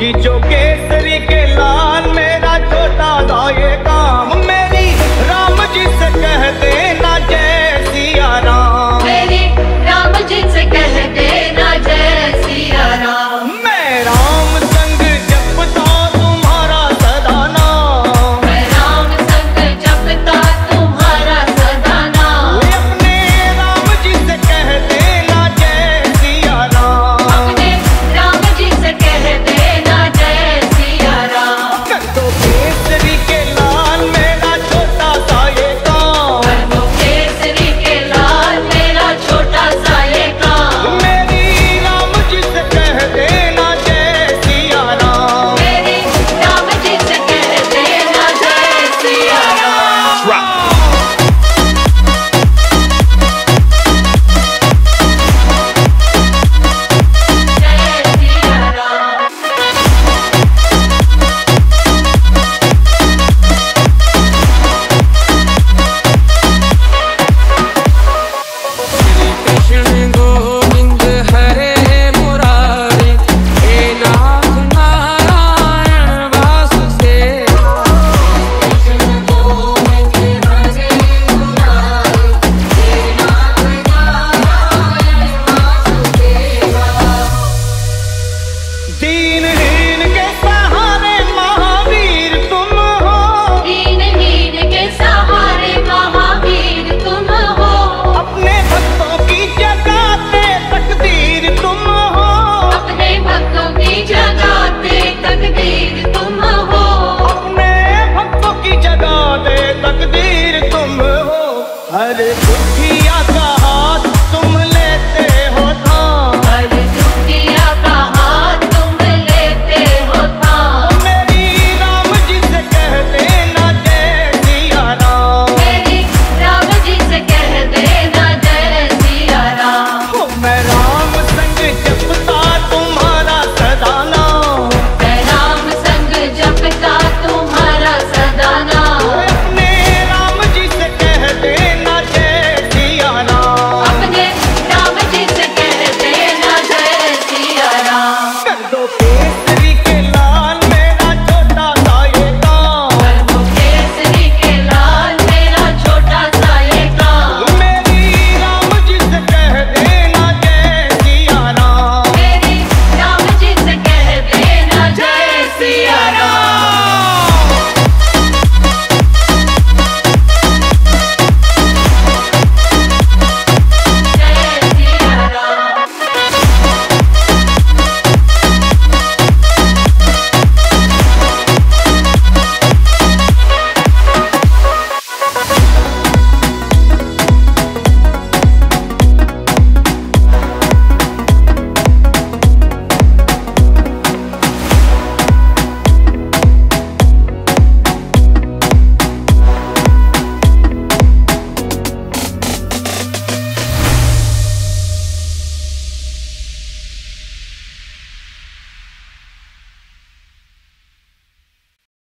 जो केसरी के लाल मेरा छोटा सा ये काम, मेरी राम जी से कह देना जय सिया राम, मेरी राम जी से कह देना जय सिया राम। मैं राम संग जपता तुम्हारा सदा नाम, मैं राम संग जपता तुम्हारा सदा नाम। अपने राम जी से कह देना जय सिया राम, अपने राम जी से कह देना जय सिया राम। कर दो केसरी के लाल मेरा छोटा सा ये काम, कर दो केसरी के लाल मेरा छोटा सा ये काम। मेरी राम जी से कह देना जय सिया राम। मेरी राम जी से कह देना जय सिया राम। जय सिया राम। कृष्ण गोविंद हरे मुरारी, हे नाथ नारायण वासुदेवा। कृष्ण गोविंद हरे मुरारी, हे नाथ नारायण वासुदेवा। दीनहीन के सहारे महावीर तुम हो, दीनहीन के सहारे महावीर तुम हो। अपने भक्तों की जगाते तकदीर तुम हो, अपने भक्तों की जगाते तकदीर तुम हो। अपने भक्तों की जगाते तकदीर तुम हो। हर बुद्धि